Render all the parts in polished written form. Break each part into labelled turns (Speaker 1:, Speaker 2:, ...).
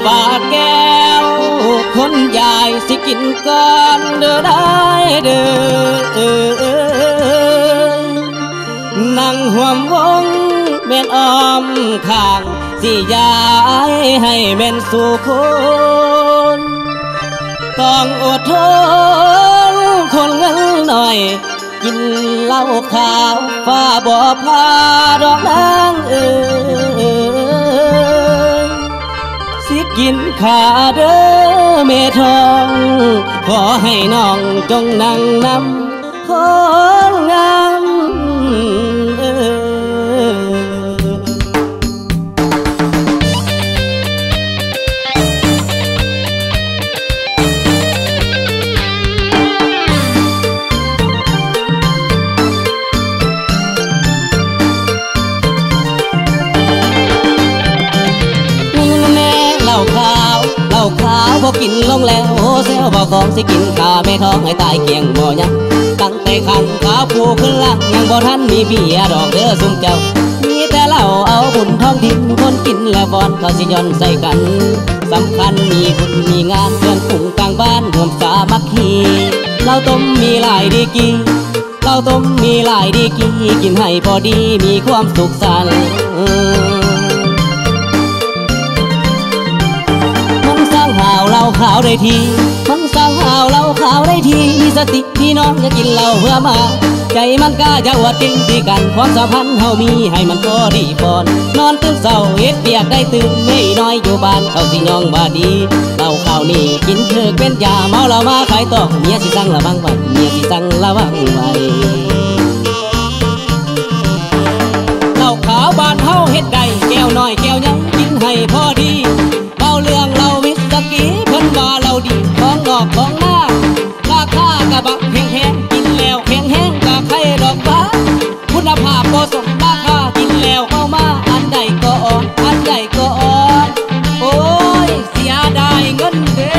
Speaker 1: ฝากแก้วคนใหญ่สิกินก่อนเด้อได้เด้อนั่งห่วมวงแม่นอ้อมข้างสิยายให้แม่นสู่คนต้องอดทนคนเงินหน่อยกินเหล้าขาวฟ้าบ่พาดอกนางสิกินขาเด้อเมทองขอให้น้องจงนั่งนำคนงามพอกินลงแล้วเซลบอกของสิกินข้าแม่ท้องให้ตายเกี่ยงบ่ยังตั้งแต่ขังขาผูขึ้นล่างยังบ่ทันมีเบียดอกเด้อซุ่มเจ้ามีแต่เหล้าเอาบุญท้องถิ่นคนกินแล้วบอนเขาสิย้อนใส่กันสำคัญมีบุญมีงานเพื่อนฝูงกลางบ้านรวมสามัคคีเหล้าต้มมีหลายดีกีเหล้าต้มมีหลายดีกีกินให้พอดีมีความสุขสันต์ห่าวเหล้าขาวได้ทีมันสร้างห่าวเหล้าขาวได้ทีมีสติพี่น้องจะกินเหล้าเพื่อมาใจมันกล้าจะอวดจริงที่กันความสัมพันธ์เฮามีให้มันพอดีปอนนอนตื่นเศร้าเฮ็ดเบียกได้ตื่นไม่น้อยอยู่บ้านเขาสิยองบาดีเหล้าขาวนี่กินเถิกเป็นยาเมาเหล้ามาขายต่อเมียสิสั่งระวังไว้เมียสิสั่งระวังไว้เหล้าขาวบ้านเฮาเฮ็ดได้แก้วน้อยแก้วใหญ่กินให้พอดีเบาเรื่องเราวิสกี้เพิ่นว่าเราดีของนอกของหน้าราคากะบักแห้งๆกินแล้วแห้งๆกะไข่ดอกฟ้าคุณภาพบ่สมราคากินแล้วเข้ามาอันใดก็ออกอันใดก็ออกโอ้ยเสียดายเงินเด้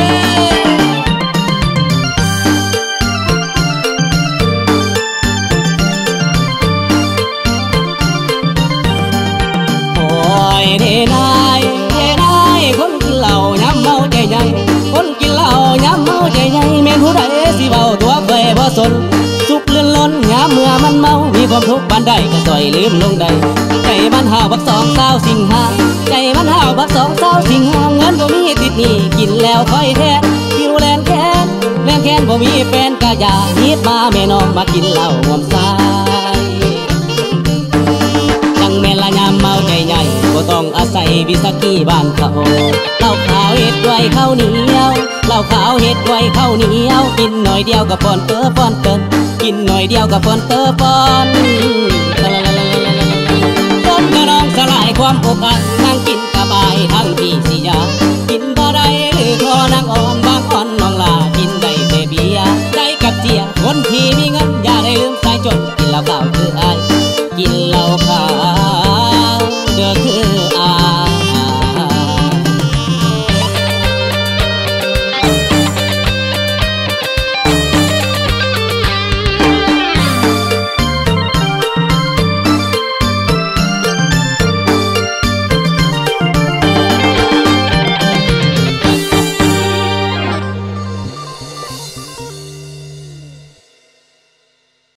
Speaker 1: โอ้ยเด้นายคนกินเหล้าย้ำเมาใจใหญ่คนกินเหล้าย้ำเมาใจใหญ่แม่นผู้ใดสิเบาตัวเคยบ่สนสุขเลื่อนล้นย้ำเมื่อมันเมามีความทุกข์บ้านใดก็ซอยลืมลงได้ใจมันห่าวบักสองสาวสิงหาใจมันห่าวบักสองสาวสิงหาเงินบ่มีติดหนี้กินแล้วถอยแท้คิวแลนแค้นบ่มีแฟนก็อย่าฮิดมาแม่น้องมากินเหล้าหอมสายจังแม่นละยามเมาใจใหญ่บ่ต้องอาศัยวิสกี้บ้านเขาเหล้าขาวเฮ็ดไว้ข้าวเหนียวเหล้าขาวเฮ็ดไว้ข้าวเหนียวกินหน่อยเดียวกับป้อนเตอป้อนเกินกินหน่อยเดียวกับป้อนเตอป้อนต้นกระนองสลายความอกอัดนั่งกินกระบายทั้งที่สิยากินบ่ได้หรือคอนางอ่อน